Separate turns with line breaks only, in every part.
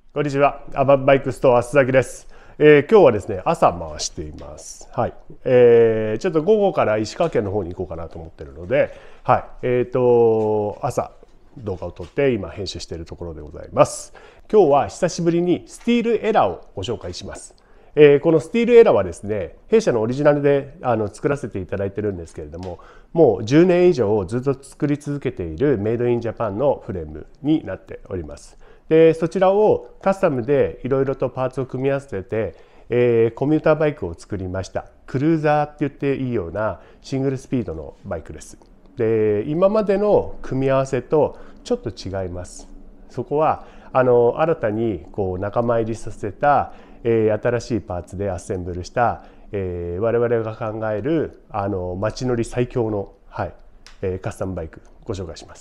こんにちは。アバンバイクストア須崎です。今日はですね、朝回しています。はい。ちょっと午後から石川県の方に行こうかなと思ってるので、はい。朝動画を撮って今編集しているところでございます。今日は久しぶりにスティールエラーをご紹介します。このスティールエラーはですね、弊社のオリジナルで作らせていただいてるんですけれども、もう10年以上ずっと作り続けているメイドインジャパンのフレームになっております。でそちらをカスタムでいろいろとパーツを組み合わせて、コミューターバイクを作りました。クルーザーって言っていいようなシングルスピードのバイクです。で今までの組み合わせとちょっと違います。そこは新たにこう仲間入りさせた、新しいパーツでアッセンブルした、我々が考える街乗り最強の、はいカスタムバイクご紹介します。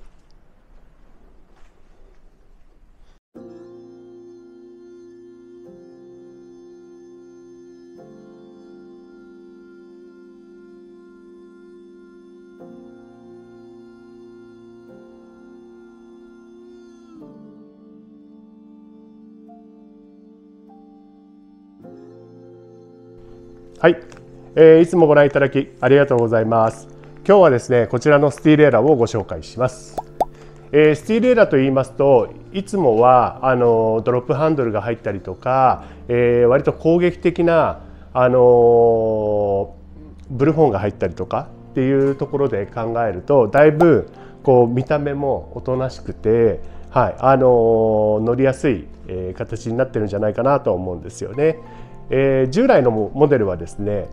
はい、いつもご覧いただきありがとうございます。今日はですね、こちらのスティールエラーをご紹介します。スティールエラーと言いますと、いつもはドロップハンドルが入ったりとか、割と攻撃的なブルホーンが入ったりとかっていうところで考えると、だいぶこう見た目もおとなしくて、はい、乗りやすい、形になってるんじゃないかなと思うんですよね。従来のモデルはですね、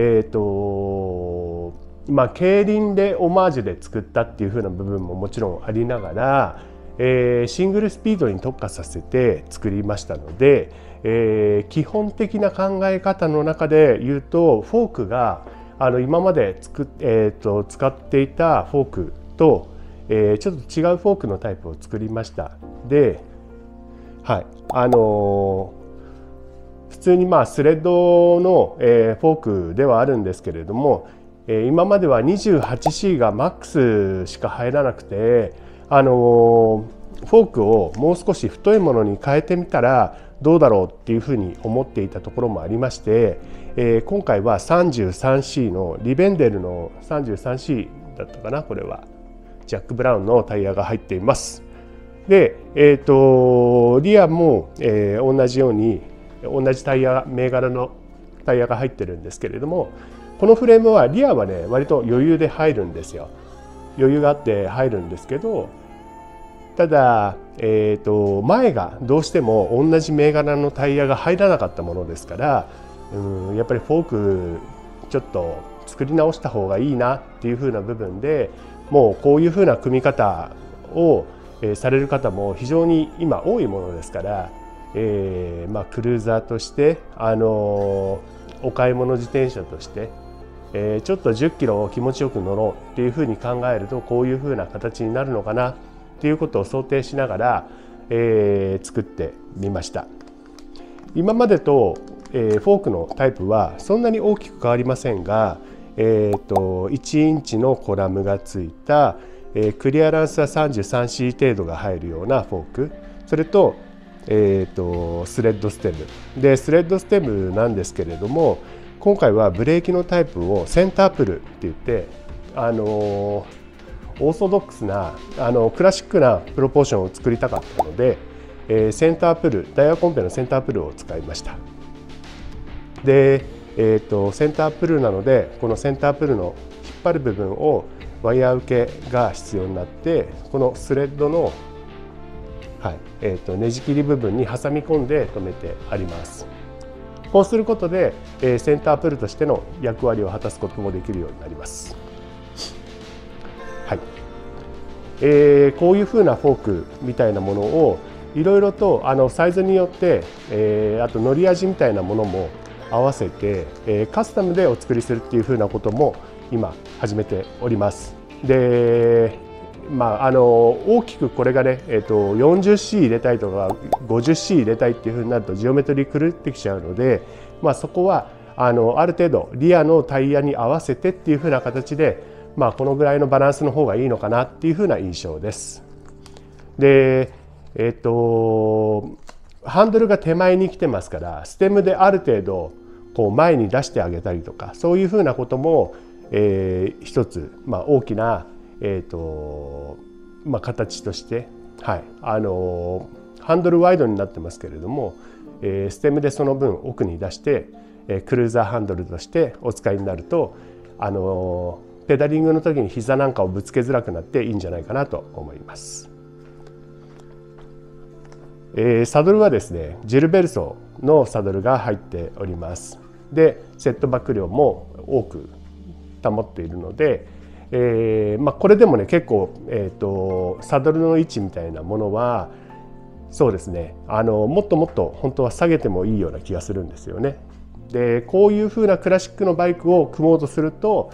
競輪でオマージュで作ったっていう風な部分ももちろんありながら、シングルスピードに特化させて作りましたので、基本的な考え方の中で言うと、フォークが今まで使っていたフォークと、ちょっと違うフォークのタイプを作りました。で、はい、普通にスレッドの、フォークではあるんですけれども、今までは 28C がマックスしか入らなくて、フォークをもう少し太いものに変えてみたらどうだろうっていうふうに思っていたところもありまして、今回は 33C のリベンデルの 33C だったかな、これはジャック・ブラウンのタイヤが入っています。で、リアも、同じように同じタイヤ銘柄のタイヤが入ってるんですけれども、このフレームはリアはね割と余裕で入るんですよ。余裕があって入るんですけど、ただ、前がどうしても同じ銘柄のタイヤが入らなかったものですから、やっぱりフォークちょっと作り直した方がいいなっていう風な部分で、もうこういう風な組み方を、される方も非常に今多いものですから、クルーザーとしてお買い物自転車として、ちょっと10キロを気持ちよく乗ろうっていうふうに考えると、こういうふうな形になるのかなっていうことを想定しながら、作ってみました。今までと、フォークのタイプはそんなに大きく変わりませんが、1インチのコラムがついた、クリアランスは 33C 程度が入るようなフォーク、それとスレッドステムで、スレッドステムなんですけれども、今回はブレーキのタイプをセンタープルって言って、オーソドックスなクラシックなプロポーションを作りたかったので、センタープル、ダイヤコンペのセンタープルを使いました。で、センタープルなので、このセンタープルの引っ張る部分をワイヤー受けが必要になって、このスレッドのネジ切り部分に挟み込んで留めてあります。こうすることで、センタープルとしての役割を果たすこともできるようになります。はい、こういうふうなフォークみたいなものをいろいろとサイズによって、あと乗り味みたいなものも合わせて、カスタムでお作りするっていうふうなことも今始めております。で大きくこれがね、40C 入れたいとか 50C 入れたいっていうふうになるとジオメトリー狂ってきちゃうので、そこはある程度リアのタイヤに合わせてっていうふうな形で、このぐらいのバランスの方がいいのかなっていうふうな印象です。で、 ハンドルが手前に来てますから、ステムである程度こう前に出してあげたりとか、そういうふうなことも、一つ、大きな、形として、ハンドルワイドになってますけれども、ステムでその分奥に出して、クルーザーハンドルとしてお使いになると、ペダリングの時に膝なんかをぶつけづらくなっていいんじゃないかなと思います。サドルはですね、ジルベルソのサドルが入っております。で、セットバック量も多く保っているので、これでもね結構、サドルの位置みたいなものはそうですね、もっともっと本当は下げてもいいような気がするんですよね。で、こういう風なクラシックのバイクを組もうとすると、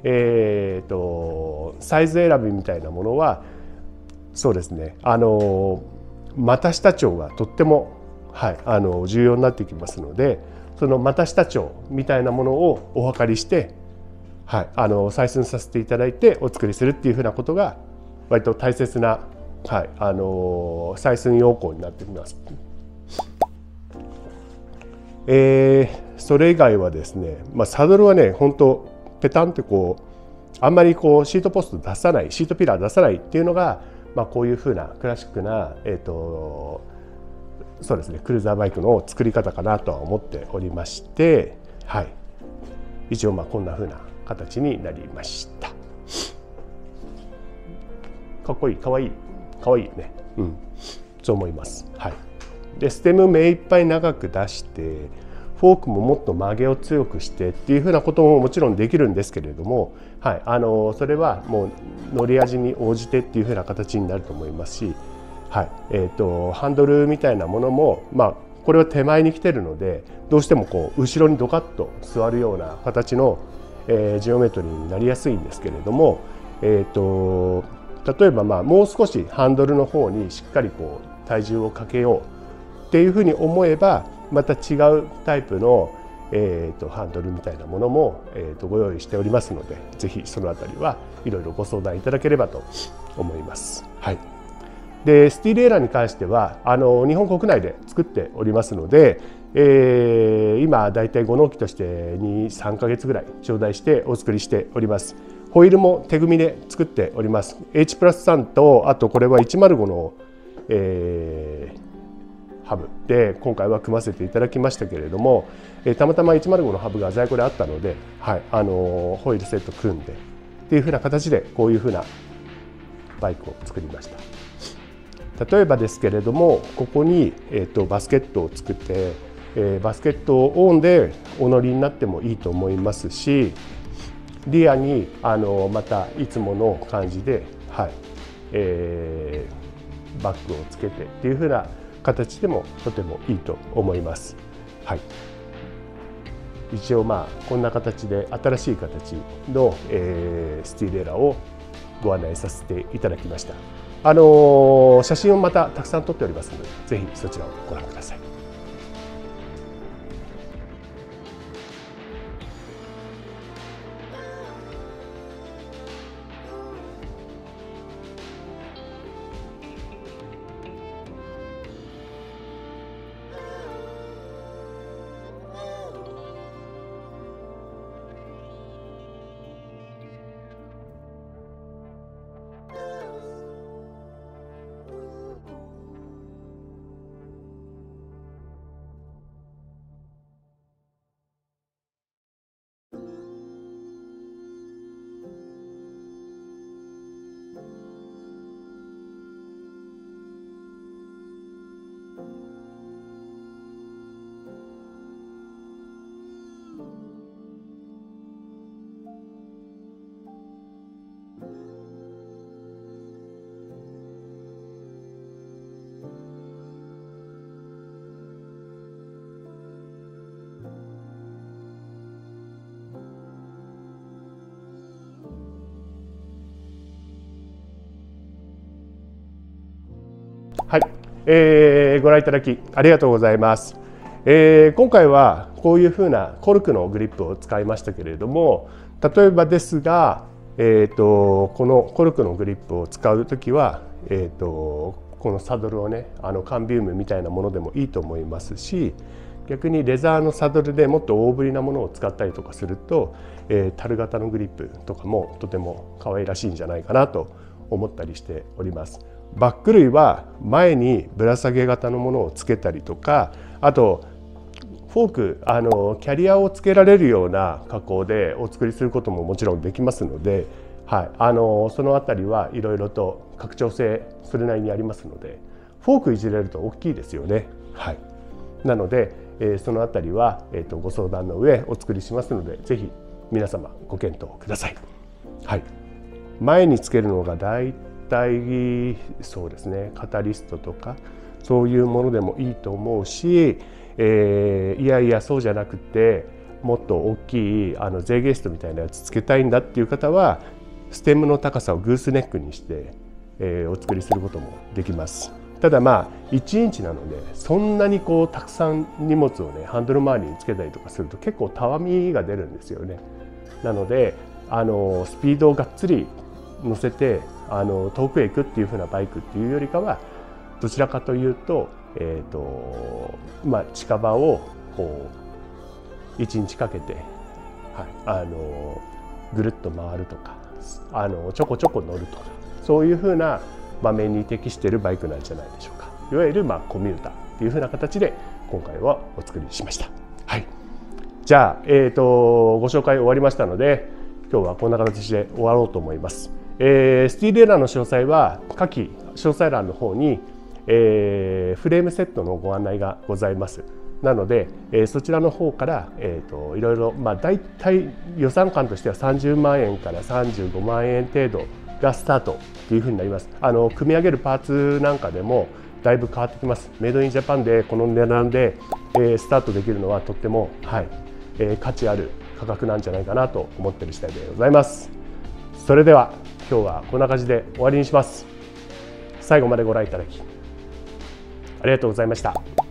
サイズ選びみたいなものはそうですね、股下調がとっても、重要になってきますので、その股下調みたいなものをお測りして、採寸させていただいてお作りするっていうふうなことが割と大切な、採寸要項になってきます。それ以外はですね、サドルはね本当ペタンってこうあんまりこうシートポスト出さない、シートピラー出さないっていうのが、こういうふうなクラシックな、そうですね、クルーザーバイクの作り方かなとは思っておりまして、一応こんなふうな形になりました。かっこいい、かわいい、かわいいね。そう思います。で、ステム目いっぱい長く出して、フォークももっと曲げを強くしてっていうふうなことももちろんできるんですけれども、それはもう乗り味に応じてっていうふうな形になると思いますし、ハンドルみたいなものも、これは手前に来てるのでどうしてもこう後ろにドカッと座るような形の、ジオメトリーになりやすいんですけれども、例えばもう少しハンドルの方にしっかりこう体重をかけようっていうふうに思えば、また違うタイプの、ハンドルみたいなものも、ご用意しておりますので、ぜひそのあたりはいろいろご相談いただければと思います。で、スティールエラーに関しては日本国内で作っておりますので、今だいたい5納期として2、3ヶ月ぐらい頂戴してお作りしております。ホイールも手組みで作っております。H プラス3と、あとこれは105の、ハブで今回は組ませていただきましたけれども、たまたま105のハブが在庫であったので、ホイールセット組んでっていうふうな形でこういうふうなバイクを作りました。例えばですけれども、ここに、バスケットを作って、バスケットをオンでお乗りになってもいいと思いますし、リアにまたいつもの感じで、バッグをつけてっていうふうな形でもとてもいいと思います。一応こんな形で新しい形の、スティールエラーをご案内させていただきました。写真をまたたくさん撮っておりますので、ぜひそちらをご覧ください。ご覧いただきありがとうございます。今回はこういうふうなコルクのグリップを使いましたけれども、例えばですが、このコルクのグリップを使うときは、ここのサドルをね缶ビウムみたいなものでもいいと思いますし、逆にレザーのサドルでもっと大ぶりなものを使ったりとかすると、樽型のグリップとかもとても可愛らしいんじゃないかなと思ったりしております。バック類は前にぶら下げ型のものをつけたりとか、あとフォークキャリアをつけられるような加工でお作りすることももちろんできますので、はい、そのあたりはいろいろと拡張性それなりにありますので、フォークいじれると大きいですよね。はい、なので、そのあたりは、ご相談の上お作りしますので、ぜひ皆様ご検討ください。はい、前につけるのがだいたいそうですね、カタリストとかそういうものでもいいと思うし、いやいやそうじゃなくてもっと大きいゼーゲストみたいなやつつけたいんだっていう方は、ステムの高さをグースネックにして、お作りすることもできます。ただ1インチなので、そんなにたくさん荷物をねハンドル周りにつけたりとかすると結構たわみが出るんですよね。なのでスピードをがっつり乗せて遠くへ行くっていう風なバイクっていうよりかは、どちらかというと、近場を1日かけて、はい、ぐるっと回るとかちょこちょこ乗るとか、そういう風な場面に適しているバイクなんじゃないでしょうか。いわゆるコミューターっていう風な形で今回はお作りしました。はい、じゃあ、ご紹介終わりましたので、今日はこんな形で終わろうと思います。スティールエラーの詳細は下記詳細欄の方に、フレームセットのご案内がございます。なので、そちらの方から、いろいろ、だいたい予算感としては30万円から35万円程度がスタートというふうになります。組み上げるパーツなんかでもだいぶ変わってきます。メイドインジャパンでこの値段で、スタートできるのはとっても、価値ある価格なんじゃないかなと思っている次第でございます。それでは今日はこんな感じで終わりにします。最後までご覧いただきありがとうございました。